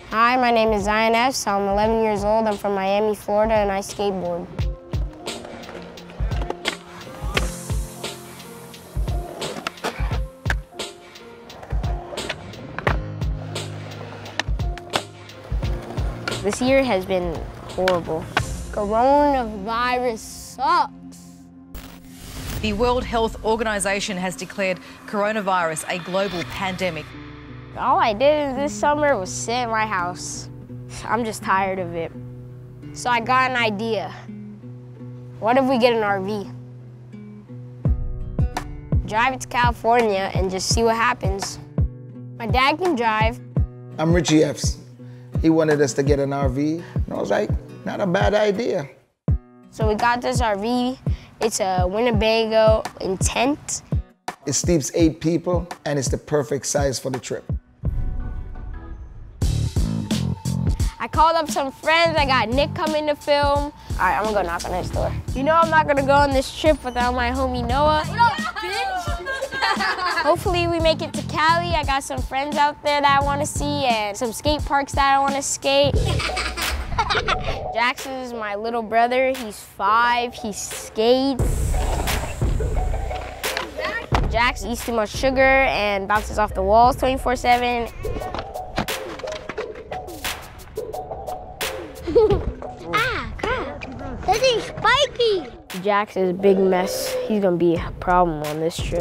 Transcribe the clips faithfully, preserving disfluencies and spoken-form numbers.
Hi, my name is Zion Effs. I'm eleven years old. I'm from Miami, Florida, and I skateboard. This year has been horrible. Coronavirus sucks. The World Health Organization has declared coronavirus a global pandemic. All I did this summer was sit in my house. I'm just tired of it. So I got an idea. What if we get an R V? Drive it to California and just see what happens. My dad can drive. I'm Richie Effs. He wanted us to get an R V, and I was like, not a bad idea. So we got this R V. It's a Winnebago in tent. It sleeps eight people, and it's the perfect size for the trip. I called up some friends. I got Nick coming to film. All right, I'm gonna go knock on his door. You know I'm not gonna go on this trip without my homie Noah. What up, bitch? Hopefully we make it to Cali. I got some friends out there that I wanna see and some skate parks that I wanna skate. Jackson is my little brother. He's five, he skates. Jackson eats too much sugar and bounces off the walls twenty-four seven. Ah, crap. This is spiky. Jax is a big mess. He's gonna be a problem on this trip.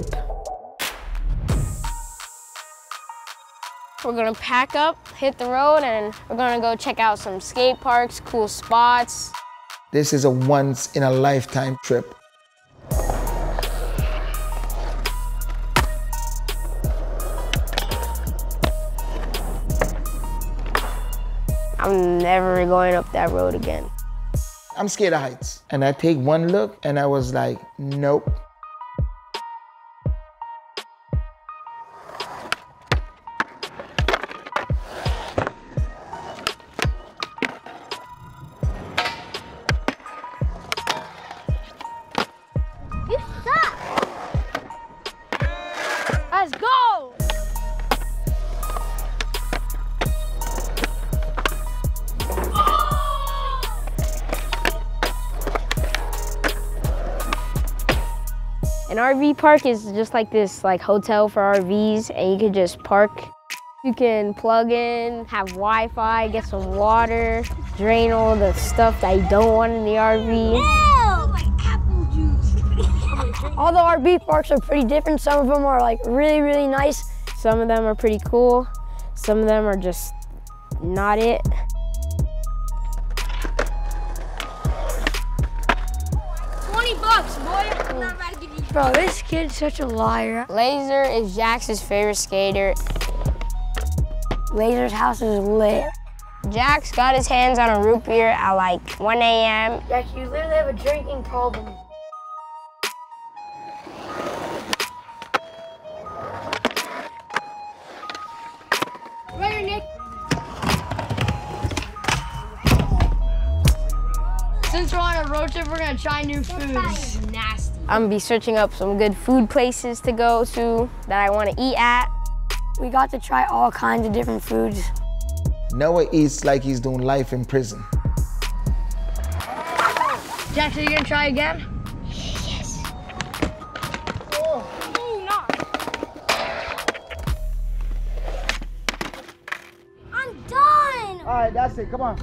We're gonna pack up, hit the road, and we're gonna go check out some skate parks, cool spots. This is a once-in-a-lifetime trip. I'm never going up that road again. I'm scared of heights. And I take one look, and I was like, nope. You suck. Let's go. An R V park is just like this like hotel for R Vs, and you can just park. You can plug in, have Wi-Fi, get some water, drain all the stuff that you don't want in the R V. Ew, like apple juice. All the R V parks are pretty different. Some of them are like really, really nice. Some of them are pretty cool. Some of them are just not it. twenty bucks, boy. I'm not about to give you. Bro, this kid's such a liar. Laser is Jax's favorite skater. Laser's house is lit. Jax got his hands on a root beer at like one A M Jack, you literally have a drinking problem. Right here, Nick. Since we're on a road trip, we're gonna try new foods. Nasty. I'm gonna be searching up some good food places to go to that I wanna eat at. We got to try all kinds of different foods. Noah eats like he's doing life in prison. Jack, are you gonna try again? Yes. Oh. Oh, no. I'm done. All right, that's it, come on.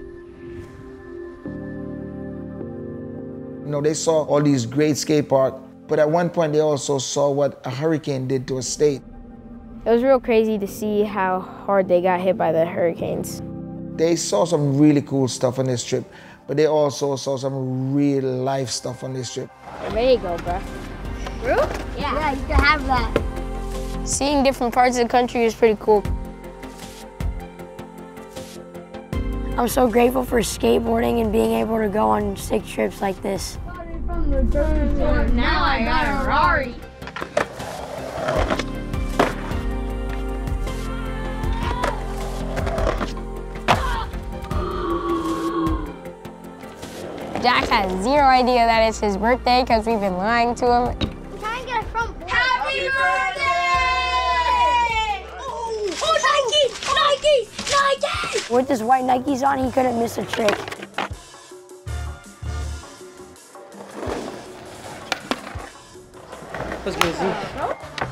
You know, they saw all these great skate parks, but at one point they also saw what a hurricane did to a state. It was real crazy to see how hard they got hit by the hurricanes. They saw some really cool stuff on this trip, but they also saw some real life stuff on this trip. There you go, bro. Fruit? Yeah. Yeah, you can have that. Seeing different parts of the country is pretty cool. I'm so grateful for skateboarding and being able to go on sick trips like this. Now I got a Rari. Jack has zero idea that it's his birthday because we've been lying to him. Can I get a front board? Happy birthday! Oh, oh Nike! Nike! Nike! With his white Nikes on, he couldn't miss a trick. Let's go, Z.